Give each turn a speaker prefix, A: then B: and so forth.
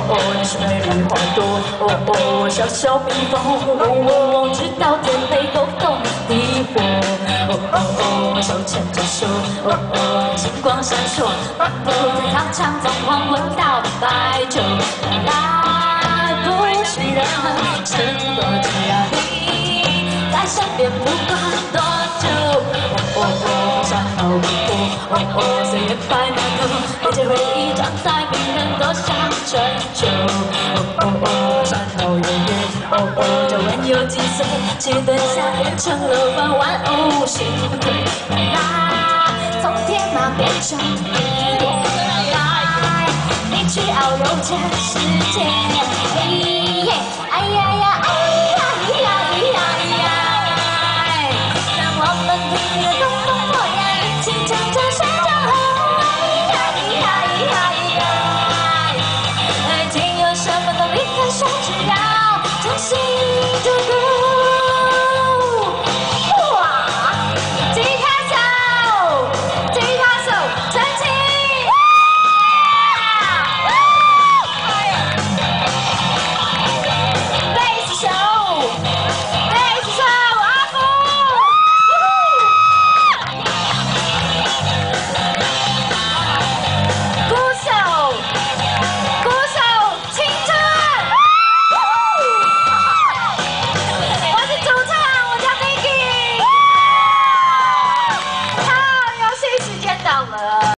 A: 那是美丽花朵，小小蜜蜂，直到天黑都动地火，手牵着手，金光闪烁，在操场中黄昏到白昼，来不及了，剩多只要你在身边，不管多久，山好路，岁月白马头，一切回忆长在冰人多像春秋，山好远远，这晚有几岁，期待下变成了晚万物幸亏，来从天马变成地，来你去遨游全世界。